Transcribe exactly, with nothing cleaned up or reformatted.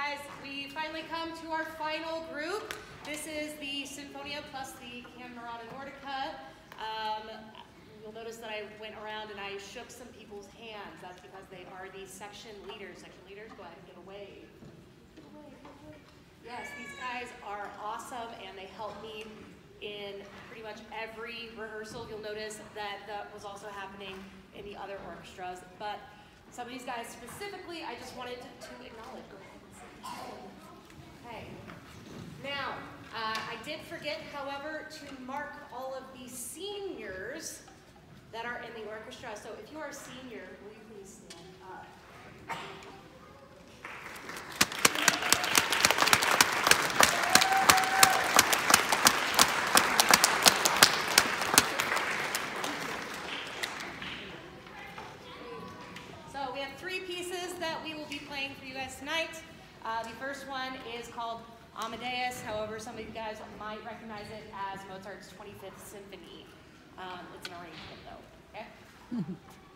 guys, we finally come to our final group. This is the Sinfonia plus the Camerata Nordica. Um, you'll notice that I went around and I shook some people's hands. That's because they are the section leaders. Section leaders, go ahead and get away. Get away, get away. Yes, these guys are awesome and they help me in pretty much every rehearsal. You'll notice that that was also happening in the other orchestras, but some of these guys specifically, I just wanted to, to acknowledge. Go ahead and sit. Okay. Now, uh, I did forget, however, to mark all of the seniors that are in the orchestra. So if you are a senior, will you please stand up? So we have three pieces that we will be playing for you guys tonight. Uh, the first one is called Amadeus. However, some of you guys might recognize it as Mozart's twenty-fifth Symphony. Um, it's an arrangement, though. Okay.